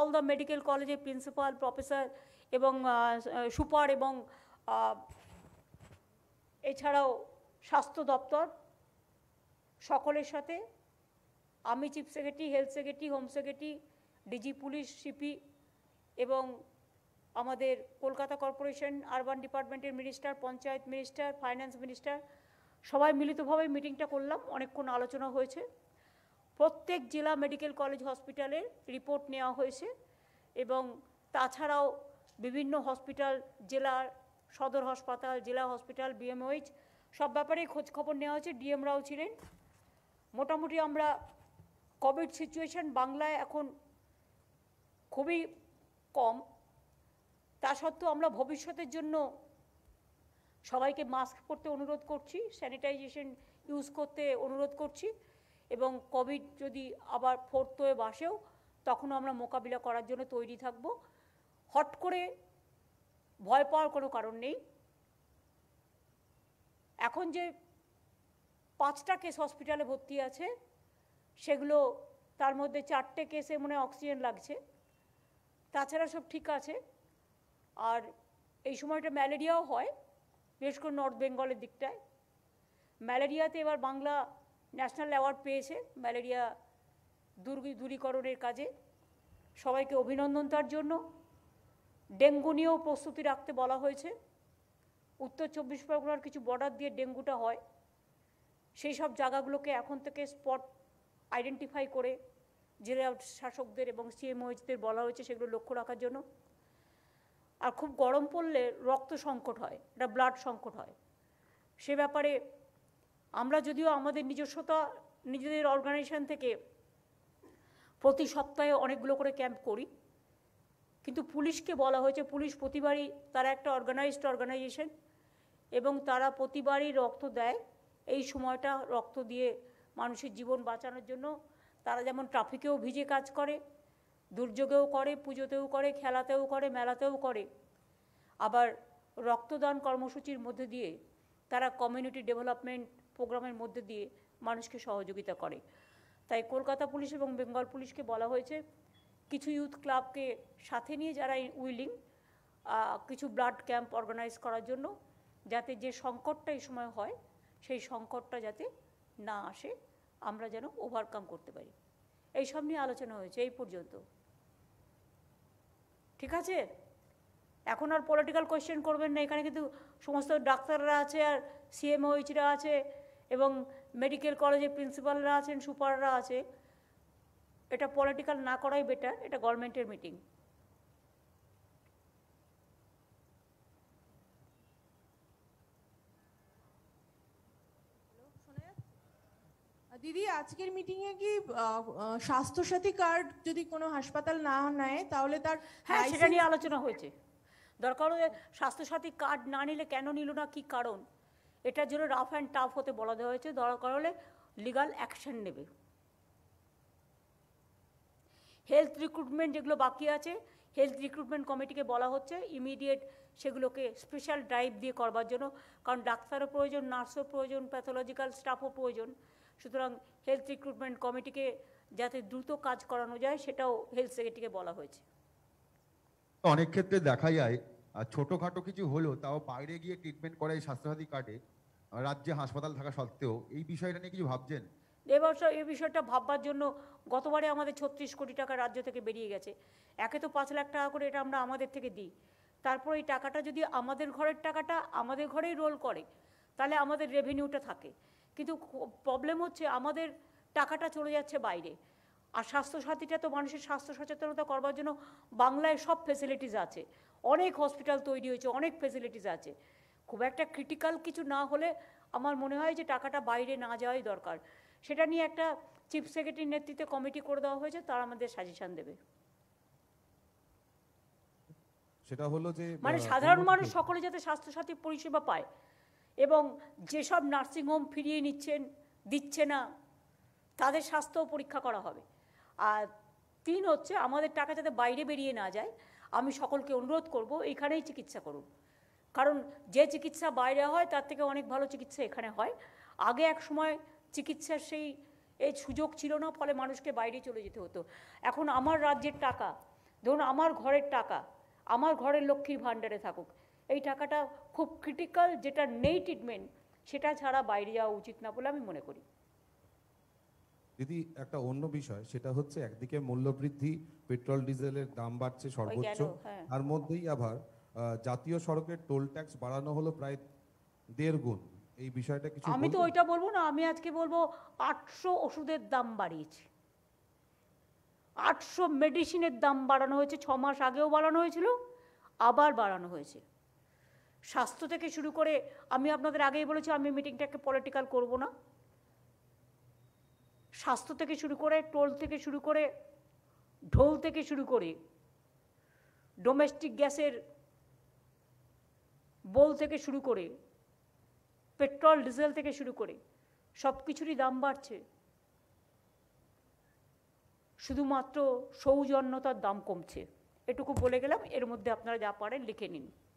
All the medical কলেজের principal, professor এবং super এবং এছাড়াও স্বাস্থ্য দপ্তর সকলের সাথে আমি chief secretary, health secretary, home secretary, DG police, CP এবং আমাদের কলকাতা কর্পোরেশন আরবান ডিপার্টমেন্টের minister, panchayat minister, finance minister সবাই মিলিতভাবে মিটিংটা করলাম। অনেকক্ষণ আলোচনা হয়েছে। প্রত্যেক জেলা মেডিকেল কলেজ হসপিটালের রিপোর্ট নেওয়া হয়েছে এবং তাছাড়াও বিভিন্ন হসপিটাল, জেলার সদর হাসপাতাল, জেলা হসপিটাল, বিএমওএইচ সব ব্যাপারেই খোঁজ খবর নেওয়া হয়েছে। ডিএমরাও ছিলেন। মোটামুটি আমরা কোভিড সিচুয়েশন বাংলায় এখন খুবই কম, তা সত্ত্বেও আমরা ভবিষ্যতের জন্য সবাইকে মাস্ক পরতে অনুরোধ করছি, স্যানিটাইজেশন ইউজ করতে অনুরোধ করছি এবং কোভিড যদি আবার ফোর্থ ওয়েভ আসেও তখনও আমরা মোকাবিলা করার জন্য তৈরি থাকব। হট করে ভয় পাওয়ার কোনো কারণ নেই। এখন যে 5টা কেস হসপিটালে ভর্তি আছে সেগুলো, তার মধ্যে 4টে কেসে মনে অক্সিজেন লাগছে, তাছাড়া সব ঠিক আছে। আর এই সময়টা ম্যালেরিয়াও হয়, বিশেষ করে নর্থ বেঙ্গলের দিকটায়। ম্যালেরিয়াতে এবার বাংলা ন্যাশনাল অ্যাওয়ার্ড পেয়েছে ম্যালেরিয়া দূরীকরণের কাজে। সবাইকে অভিনন্দন তার জন্য। ডেঙ্গু নিয়েও প্রস্তুতি রাখতে বলা হয়েছে। উত্তর 24 পরগনার কিছু বর্ডার দিয়ে ডেঙ্গুটা হয়, সেই সব জায়গাগুলোকে এখন থেকে স্পট আইডেন্টিফাই করে জেলা শাসকদের এবং সিএমওএইচদের বলা হয়েছে সেগুলো লক্ষ্য রাখার জন্য। আর খুব গরম পড়লে রক্ত সংকট হয়, এটা ব্লাড সংকট হয়। সে ব্যাপারে আমরা যদিও আমাদের নিজেদের অর্গানাইজেশন থেকে প্রতি সপ্তাহে অনেকগুলো করে ক্যাম্প করি, কিন্তু পুলিশকে বলা হয়েছে, পুলিশ প্রতিবারই তারা একটা অর্গানাইজড অর্গানাইজেশন এবং তারা প্রতিবারই রক্ত দেয়। এই সময়টা রক্ত দিয়ে মানুষের জীবন বাঁচানোর জন্য তারা যেমন ট্রাফিকেও ভিজে কাজ করে, দুর্যোগেও করে, পুজোতেও করে, খেলাতেও করে, মেলাতেও করে, আবার রক্তদান কর্মসূচির মধ্যে দিয়ে তারা কমিউনিটি ডেভেলপমেন্ট প্রোগ্রামের মধ্যে দিয়ে মানুষকে সহযোগিতা করে। তাই কলকাতা পুলিশ এবং বেঙ্গল পুলিশকে বলা হয়েছে কিছু ইউথ ক্লাবকে সাথে নিয়ে যারা উইলিং কিছু ব্লাড ক্যাম্প অর্গানাইজ করার জন্য, যাতে যে সংকটটা এই সময় হয় সেই সংকটটা যাতে না আসে, আমরা যেন ওভারকাম করতে পারি। এই সব নিয়ে আলোচনা হয়েছে এই পর্যন্ত। ঠিক আছে, এখন আর পলিটিক্যাল কোয়েশ্চেন করবেন না। এখানে কিন্তু সমস্ত ডাক্তাররা আছে আর সিএমওএইচরা আছে এবং মেডিকেল কলেজের প্রিন্সিপালরা আছেন, সুপাররা আছে। এটা পলিটিক্যাল না করাই বেটার, এটা গভর্নমেন্টের মিটিং। দিদি, আজকের মিটিংয়ে কি স্বাস্থ্যসাথী কার্ড যদি কোনো হাসপাতাল না নেয় তাহলে তার, হ্যাঁ, সেটা নিয়ে আলোচনা হয়েছে। দরকার হলে স্বাস্থ্যসাথী কার্ড না নিলে কেন নিল না, কী কারণ, এটার জন্য রাফ অ্যান্ড টাফ হতে বলা দেওয়া হয়েছে। দরকার হলে লিগাল অ্যাকশন নেবে। হেলথ রিক্রুটমেন্ট যেগুলো বাকি আছে, হেলথ রিক্রুটমেন্ট কমিটিকে বলা হচ্ছে ইমিডিয়েট সেগুলোকে স্পেশাল ড্রাইভ দিয়ে করবার জন্য, কারণ ডাক্তারও প্রয়োজন, নার্সও প্রয়োজন, প্যাথোলজিক্যাল স্টাফও প্রয়োজন। সুতরাং হেলথ রিক্রুটমেন্ট কমিটিকে যাতে দ্রুত কাজ করানো যায় সেটাও হেলথ সেক্রেটারিকে বলা হয়েছে। অনেক ক্ষেত্রে দেখা যায় ছোটখাটো কিছু হলো তাও বাইরে গিয়ে ট্রিটমেন্ট করে এই স্বাস্থ্যসাথী কার্ডে, রাজ্যে হাসপাতাল থাকা সত্ত্বেও। এই বিষয়টা নিয়ে কিছু ভাবছেন? এবছর এই বিষয়টা ভাববার জন্য গতবারে আমাদের 36 কোটি টাকা রাজ্য থেকে বেরিয়ে গেছে। একে তো 5 লাখ টাকা করে এটা আমরা আমাদের থেকে দিই, তারপর এই টাকাটা যদি আমাদের ঘরের টাকাটা আমাদের ঘরেই রোল করে তাহলে আমাদের রেভিনিউটা থাকে। কিন্তু প্রবলেম হচ্ছে আমাদের টাকাটা চলে যাচ্ছে বাইরে। আর স্বাস্থ্যসাথীটা তো মানুষের স্বাস্থ্য সচেতনতা করবার জন্য বাংলায় সব ফেসিলিটিস আছে, অনেক হসপিটাল তৈরি হয়েছে, অনেক ফেসিলিটিস আছে। খুব একটা ক্রিটিক্যাল কিছু না হলে আমার মনে হয় যে টাকাটা বাইরে না যাওয়াই দরকার। সেটা নিয়ে একটা চিফ সেক্রেটারির নেতৃত্বে কমিটি করে দেওয়া হয়েছে, তারা আমাদের সাজেশন দেবে। সেটা হলো যে মানে সাধারণ মানুষ সকলে যাতে স্বাস্থ্যসাথী পরিষেবা পায় এবং যেসব নার্সিংহোম ফিরিয়ে দিচ্ছে না তাদের স্বাস্থ্য পরীক্ষা করা হবে। আর 3 হচ্ছে আমাদের টাকা যাতে বাইরে বেরিয়ে না যায়। আমি সকলকে অনুরোধ করব এখানেই চিকিৎসা করুন, কারণ যে চিকিৎসা বাইরে হয় তার থেকে অনেক ভালো চিকিৎসা এখানে হয়। আগে এক সময় চিকিৎসার এই সুযোগ ছিল না, ফলে মানুষকে বাইরে চলে যেতে হতো। এখন আমার রাজ্যের টাকা ধরুন আমার ঘরের টাকা, আমার ঘরের লক্ষ্মীর ভাণ্ডারে থাকুক, এই টাকাটা খুব ক্রিটিক্যাল, যেটা নেই ট্রিটমেন্ট, সেটা ছাড়া বাইরে যাওয়া উচিত না বলে আমি মনে করি। দিদি, একটা অন্য বিষয়, সেটা হচ্ছে একদিকে মূল্যবৃদ্ধি, পেট্রোল ডিজেলের দাম বাড়ছে সর্বোচ্চ, হ্যাঁ। তার মধ্যেই আবার জাতীয় সড়কের টোল ট্যাক্স বাড়ানো হলো প্রায় 1.5 গুণ। এই বিষয়টা কিছু আমি তো বলবেন? ওইটা বলবো না, আমি আজকে বলবো 800 ওষুধের দাম বাড়িয়েছে, 800 মেডিসিনের দাম বাড়ানো হয়েছে, 6 মাস আগেও বাড়ানো হয়েছিল, আবার বাড়ানো হয়েছে। স্বাস্থ্য থেকে শুরু করে, আমি আপনাদের আগেই বলেছি আমি মিটিংটাকে পলিটিক্যাল করব না, স্বাস্থ্য থেকে শুরু করে, টোল থেকে শুরু করে, ঢোল থেকে শুরু করে, ডোমেস্টিক গ্যাসের বোল থেকে শুরু করে, পেট্রোল ডিজেল থেকে শুরু করে সব কিছুরই দাম বাড়ছে। শুধুমাত্র সৌজন্যতার দাম কমছে। এটুকু বলে গেলাম, এর মধ্যে আপনারা যা পারেন লিখে নিন।